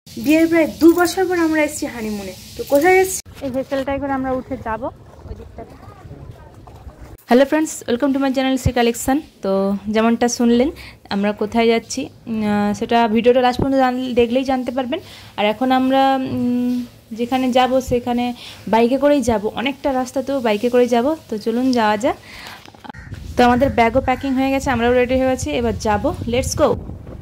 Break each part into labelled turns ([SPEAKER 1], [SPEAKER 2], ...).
[SPEAKER 1] বিয়ের প্রায় 2 বছর পর আমরা এসেছি হানিমুনে। তো কোথায় এসেছি? এই ভেসেলটাই করে আমরা উঠে যাব ওই দিকটাতে। Hello friends, welcome to my channel Shri collection. তো যেমনটা শুনলেন আমরা কোথায় যাচ্ছি সেটা ভিডিওটা লাস্ট পর্যন্ত দেখলেই জানতে পারবেন। আর এখন আমরা যেখানে যাব সেখানে বাইকে করেই যাব, অনেকটা রাস্তা তো বাইকে করেই যাব। তো চলুন যাওয়া যাক। তো আমাদের ব্যাগও প্যাকিং হয়ে গেছে, আমরাও রেডি হয়ে গেছি, এবার যাব, লেটস গো।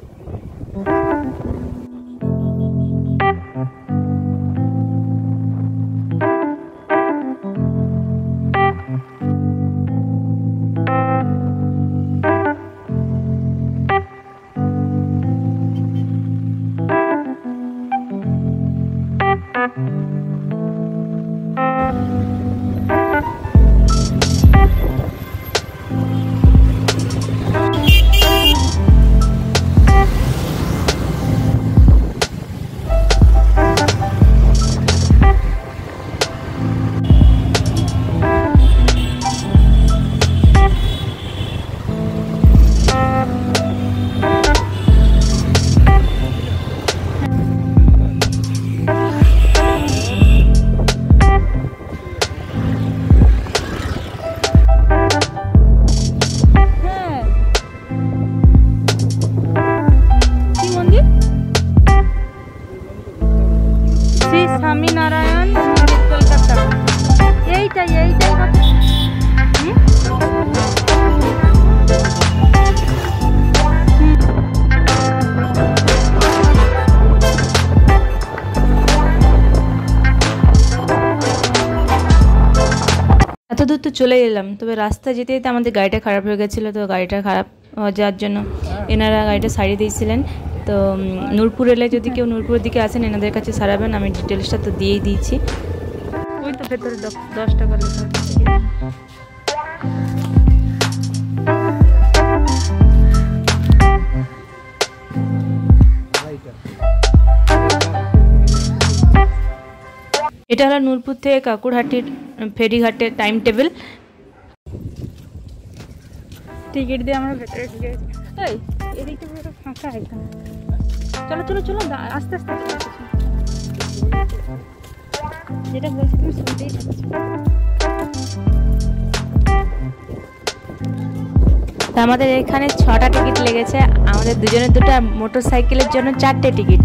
[SPEAKER 1] এত দূর তো চলে এলাম, তবে রাস্তা যেতে যেতে আমাদের গাড়িটা খারাপ হয়ে গেছিলো। তো গাড়িটা খারাপ যাওয়ার জন্য এনারা গাড়িটা সারিয়ে দিয়েছিলেন। তো নূরপুর এলে যদি কেউ নূরপুরের দিকে আসেন এনাদের কাছে সারাবেন, আমি ডিটেলসটা তো দিয়েই দিয়েছি। ওই তো ভেতরে 10 টাকা লেখা। এটা হলো নূরপুর থেকে কাকুরহাটির ফেরিঘাটের টাইম টেবিল। টিকিট দিয়ে আমরা ভেতরে ঢুকে গেছি। এই এদিকটা পুরো ফাঁকা একদম। চলো চলো চলো, আস্তে আস্তে যেটা বলছি তুমি শুনতেই পাচ্ছ। আমাদের এখানে 6টা টিকিট লেগেছে, আমাদের দুজনের 2টা, মোটর সাইকেলের জন্য 4টে টিকিট।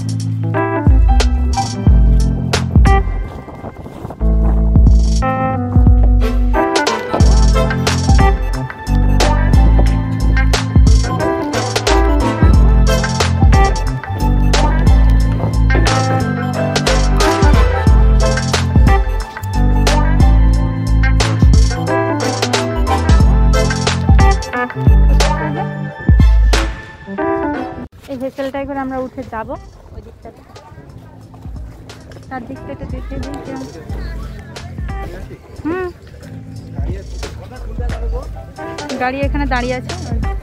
[SPEAKER 1] এই ভেসেলটাই করে আমরা উঠে যাব ওই দিকটাতে। তার দিকটা একটু দেখে দিই। গাড়ি এখানে দাঁড়িয়ে আছে।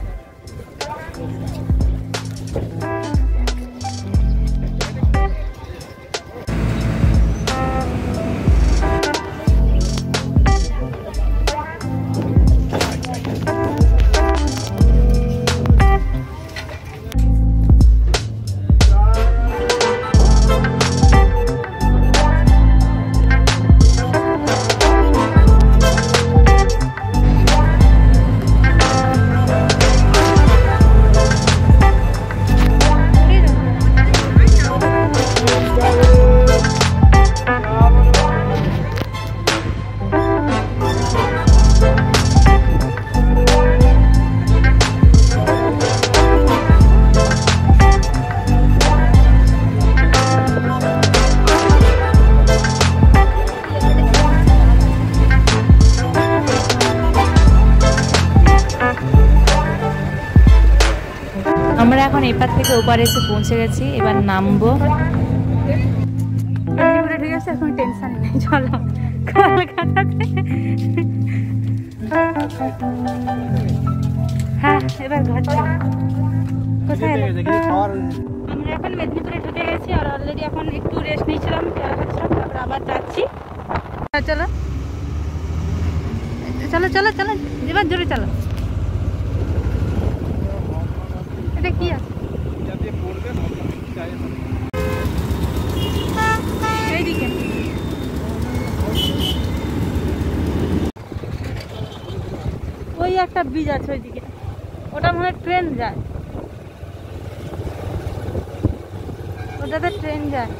[SPEAKER 1] আমরা এখন এপার থেকে ওপার এসে পৌঁছে গেছি, এবার নামবো। ঠিক আছে, এখন টেনশন নেই, চলো কলকাতাতে। হ্যাঁ, এবার ঘর কোথায় এলাম? আমরা এখন মেদিনীপুরে ঢুকে গেছি, আর অলরেডি এখন একটু রেস্ট নিয়েছিলাম, তারপর আবার যাচ্ছি। চলো চলো চলো চলো, এবার জোরে চলো। এটা কি আছে? একটা ব্রিজ আছে ওইদিকে, ওটা মনে হয় ট্রেন যায়, ওটাতে ট্রেন যায়।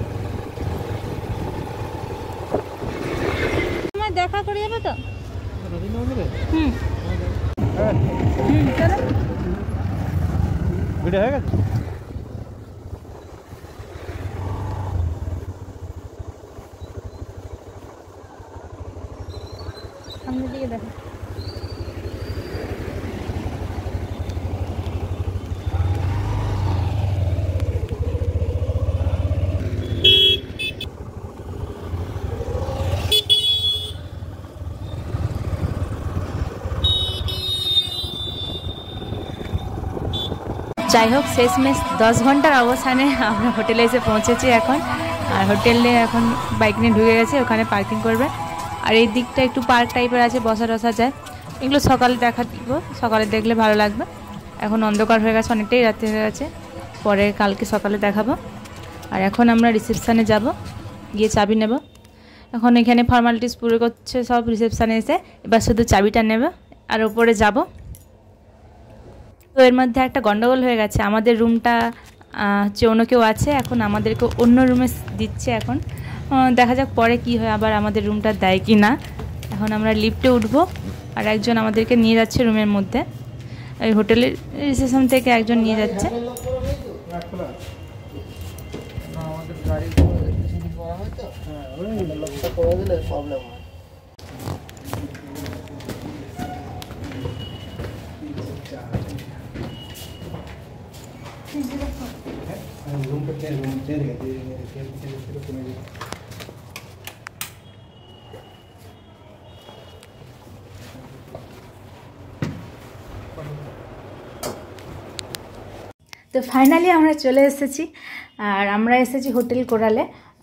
[SPEAKER 1] দেখা করে যাবে তো। হুম হুম চলো। ভিডিও হয়ে গেছে। সামনের দিকে দেখো। যাই হোক শেষমেশ 10 ঘন্টার অবসানে আমরা হোটেলে এসে পৌঁছেছি এখন। আর হোটেলে এখন বাইক নিয়ে ঢুকে গেছে, ওখানে পার্কিং করবে। আর এই দিকটা একটু পার্ক টাইপের আছে, বসা টসা যায়। এগুলো সকালে দেখা দিব, সকালে দেখলে ভালো লাগবে। এখন অন্ধকার হয়ে গেছে, অনেকটাই রাতে হয়ে গেছে, পরে কালকে সকালে দেখাবো। আর এখন আমরা রিসেপশানে যাব, গিয়ে চাবি নেব। এখন এখানে ফর্মালিটিস পুরো করছে সব রিসেপশানে এসে, এবার শুধু চাবিটা নেবে আর ওপরে যাব। তো এর মধ্যে একটা গন্ডগোল হয়ে গেছে, আমাদের রুমটা হচ্ছে অন্য কেউ আছে, এখন আমাদেরকে অন্য রুমে দিচ্ছে। এখন দেখা যাক পরে কি হয়, আবার আমাদের রুমটা দেয় কি না। এখন আমরা লিফটে উঠবো, আর একজন আমাদেরকে নিয়ে যাচ্ছে রুমের মধ্যে। এই হোটেলের রিসেপশন থেকে একজন নিয়ে যাচ্ছে। তো ফাইনালি আমরা চলে এসেছি, আর আমরা এসেছি হোটেল কোরালে।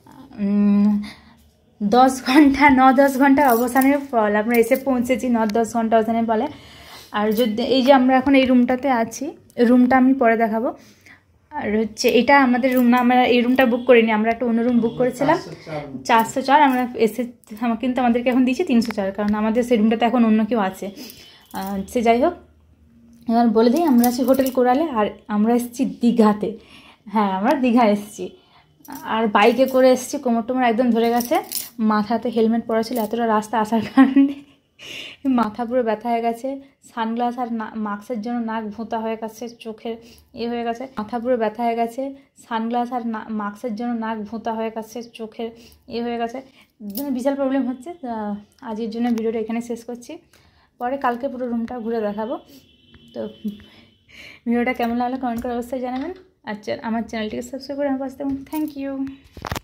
[SPEAKER 1] 10 ঘন্টা 9-10 ঘন্টার অবসানের ফল আমরা এসে পৌঁছেছি, 9-10 ঘন্টা অবসানের ফলে। আর যদি এই যে আমরা এখন এই রুমটাতে আছি, রুমটা আমি পরে দেখাবো। আর হচ্ছে এটা আমাদের রুম না, আমরা এই রুমটা বুক করিনি, আমরা একটা অন্য রুম বুক করেছিলাম 404। আমরা এসে কিন্তু আমাদেরকে এখন দিয়েছি 304, কারণ আমাদের সেই রুমটাতে এখন অন্য কেউ আছে। সে যাই হোক, এবার বলে দিই আমরা আছি হোটেল কোরালে, আর আমরা এসেছি দীঘাতে। হ্যাঁ, আমরা দীঘা এসেছি, আর বাইকে করে এসেছি। কোমর টোমর একদম ধরে গেছে, মাথাতে হেলমেট পরা ছিল, এতটা রাস্তা আসার কারণে মাথা পুরো ব্যথা হয়ে গেছে। সানগ্লাস আর মাস্কের জন্য নাক ভোঁতা হয়ে গেছে, চোখের হয়ে গেছে, মাথা পুরো ব্যথা হয়ে গেছে। সানগ্লাস আর মাস্কের জন্য নাক ভোঁতা হয়ে গেছে, চোখের হয়ে গেছে, বিশাল প্রবলেম হচ্ছে। আজকের জন্য ভিডিওটা এখানে শেষ করছি, পরে কালকে পুরো রুমটা ঘুরে দেখাবো। তো ভিডিওটা কেমন লাগলো কমেন্ট করে অবশ্যই জানাবেন। আর আমার চ্যানেলটিকে সাবস্ক্রাইব করে আমার পাশে থাকুন। Thank you.